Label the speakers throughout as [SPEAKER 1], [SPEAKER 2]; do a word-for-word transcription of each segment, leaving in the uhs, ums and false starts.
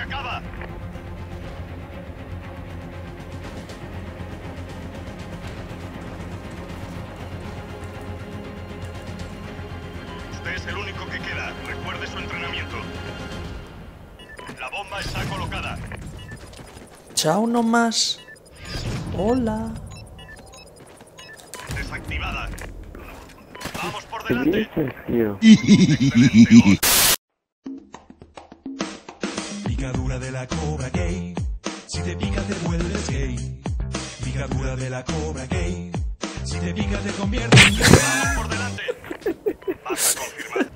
[SPEAKER 1] acaba. Usted es el único que queda. Recuerde su entrenamiento. La bomba está colocada.
[SPEAKER 2] Chao nomás. Hola.
[SPEAKER 1] Desactivada. Vamos por delante.
[SPEAKER 3] Picadura de la cobra gay. Si te pica te vuelves gay. Picadura de la cobra gay. Si te pica te conviertes en gay.
[SPEAKER 1] Vamos por delante. Vas a confirmar.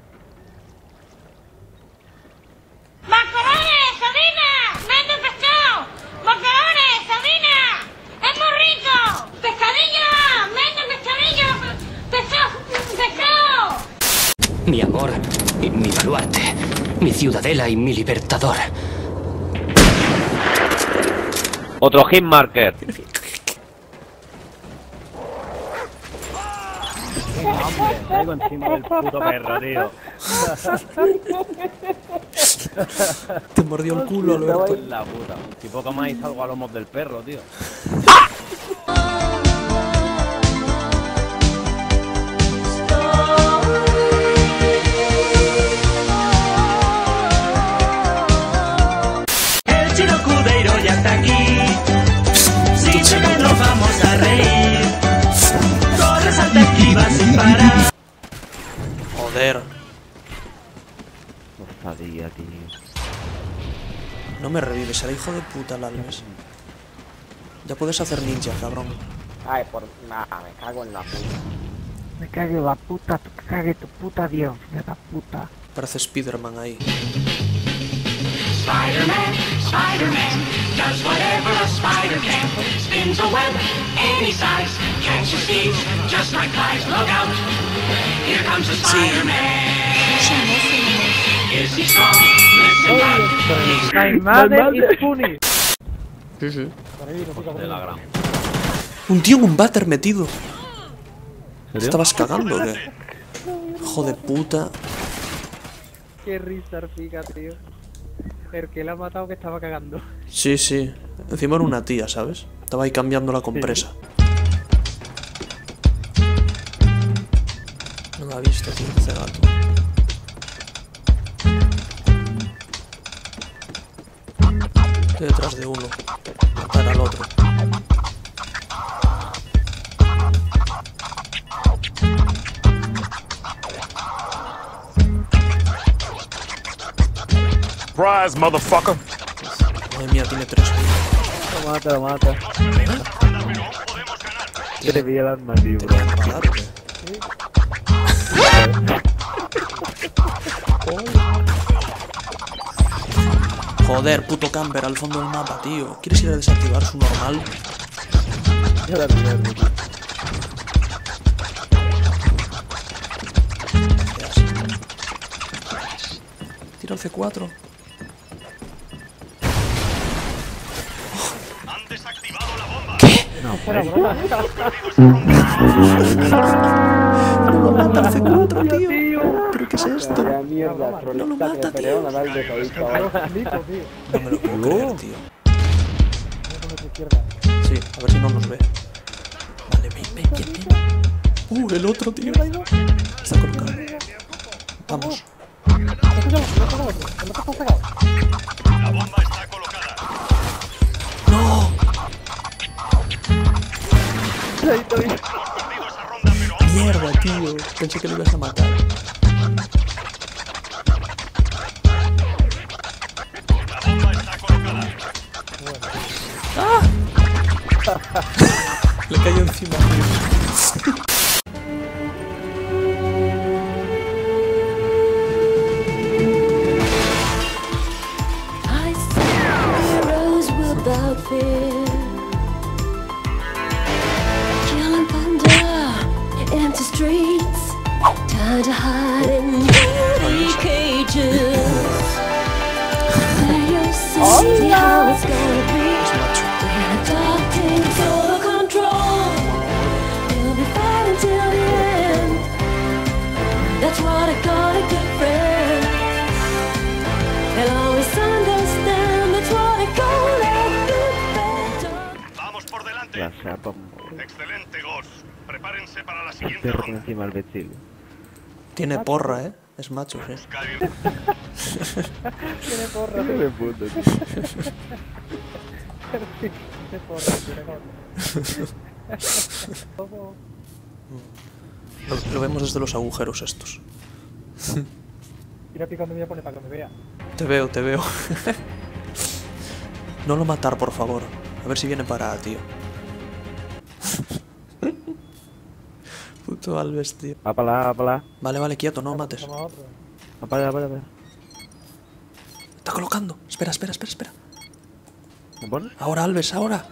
[SPEAKER 4] ¡Macarrones, Sabina! ¡Vende pescado! ¡Macarrones, Sabina! ¡Es muy rico! ¡Pescadillo! ¡Vende pescadillo! ¡Pescado! ¡Pescado!
[SPEAKER 5] Mi amor y mi baluarte, mi ciudadela y mi libertador.
[SPEAKER 6] Otro hitmarker. Hombre, traigo encima del puto perro, tío.
[SPEAKER 2] Te mordió el culo, Alberto.
[SPEAKER 6] La puta. Si poco más y salgo a lomos del perro, tío.
[SPEAKER 3] El chino Cudeiro ya está aquí. Si te ven nos vamos a reír. Corre, salta, esquiva sin parar.
[SPEAKER 2] Joder.
[SPEAKER 6] Osadía, tío.
[SPEAKER 2] No me revives, será hijo de puta el Alves. Ya puedes hacer ninja, cabrón.
[SPEAKER 7] Ay, por nada, me cago en la puta. Me cago en la puta, tú cague tu puta Dios, de la puta.
[SPEAKER 2] Parece Spiderman ahí.
[SPEAKER 8] Spider-Man, Spider-Man, does whatever a spider can. Spins a web any size, catches thieves just like flies. Look out, here comes the Spider-Man. Is he strong? Listen up.
[SPEAKER 7] My mother is funny.
[SPEAKER 2] Sí, sí.
[SPEAKER 6] De la gran.
[SPEAKER 2] Un tío en un váter metido. ¿Te
[SPEAKER 6] ¿Serio?
[SPEAKER 2] estabas cagando o qué? Hijo de puta.
[SPEAKER 7] Qué risa, fica, tío. El que le ha matado que estaba cagando.
[SPEAKER 2] Sí, sí. Encima era una tía, ¿sabes? Estaba ahí cambiando la compresa. No la ha visto, tío, ese gato. Estoy detrás de uno. Matar al otro.
[SPEAKER 1] Surprise, motherfucker.
[SPEAKER 2] Madre mía, tiene tres ahí.
[SPEAKER 7] Lo mata, lo mata. Que te pilla el arma, tío, bro.
[SPEAKER 2] Claro que. Joder, puto camper al fondo del mapa, tío. ¿Quieres ir a desactivar su normal?
[SPEAKER 7] Ya la mierda, tío.
[SPEAKER 2] Tira el C cuatro.
[SPEAKER 1] Han desactivado la bomba.
[SPEAKER 7] No, fuera broma.
[SPEAKER 2] No lo mata el C cuatro, tío. ¿Pero qué es esto?
[SPEAKER 7] La mierda,
[SPEAKER 2] No lo mata, tío.
[SPEAKER 7] No me lo puedo creer, tío. Sí, a ver si no nos ve.
[SPEAKER 2] Vale, ven, ven, ven, ven. Uh, el otro, tío. Está colocado. Vamos.
[SPEAKER 1] La bomba está colocada.
[SPEAKER 2] ¡No!
[SPEAKER 1] Hemos perdido esa ronda, pero
[SPEAKER 2] Mierda, tío. Pensé que lo ibas a matar.
[SPEAKER 1] la bomba está colocada.
[SPEAKER 2] Le cayó encima, tío.
[SPEAKER 9] I see heroes without fear, killing thunder, empty streets, time to hide in dirty cages. Where you see how it's gonna be, when the dark takes over control,
[SPEAKER 7] La chapa.
[SPEAKER 1] Excelente, Ghost. Prepárense para la
[SPEAKER 7] El
[SPEAKER 1] siguiente
[SPEAKER 7] perro
[SPEAKER 1] ronda.
[SPEAKER 7] encima del vecino.
[SPEAKER 2] Tiene porra, ¿eh? Es macho, sí.
[SPEAKER 1] Buscar y
[SPEAKER 6] Tiene porra,
[SPEAKER 7] Hijo
[SPEAKER 6] tío.
[SPEAKER 7] de puta, tío.
[SPEAKER 6] Tiene porra, tiene porra.
[SPEAKER 2] Lo, lo vemos desde los agujeros estos.
[SPEAKER 6] Tira picando, me voy a poner para que me vea.
[SPEAKER 2] Te veo, te veo. No lo matar, por favor. A ver si viene para, tío. Puto Alves, tío.
[SPEAKER 7] Va para allá, va para allá.
[SPEAKER 2] Vale, vale, quieto, no mates.
[SPEAKER 6] Toma otro.
[SPEAKER 7] Va para allá, va para allá.
[SPEAKER 2] Está colocando. Espera, espera, espera, espera.
[SPEAKER 7] ¿Me pones?
[SPEAKER 2] Ahora, Alves, ahora.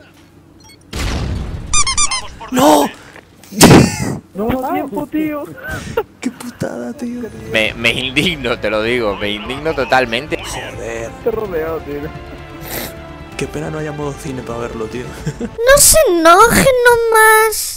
[SPEAKER 1] vamos por
[SPEAKER 2] ¡No!
[SPEAKER 7] No, tiempo, tío.
[SPEAKER 2] ¡Qué putada, tío!
[SPEAKER 10] Me, me indigno, te lo digo, me indigno totalmente.
[SPEAKER 2] Joder.
[SPEAKER 7] Te he rodeado, tío.
[SPEAKER 2] Qué pena no haya modo cine para verlo, tío.
[SPEAKER 9] No se enojen nomás.